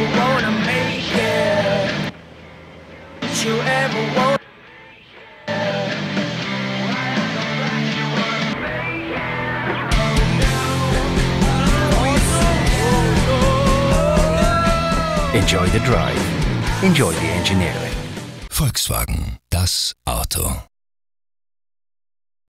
ever wanna make it? Did you ever want? Enjoy the drive. Enjoy the engineering. Volkswagen, das Auto.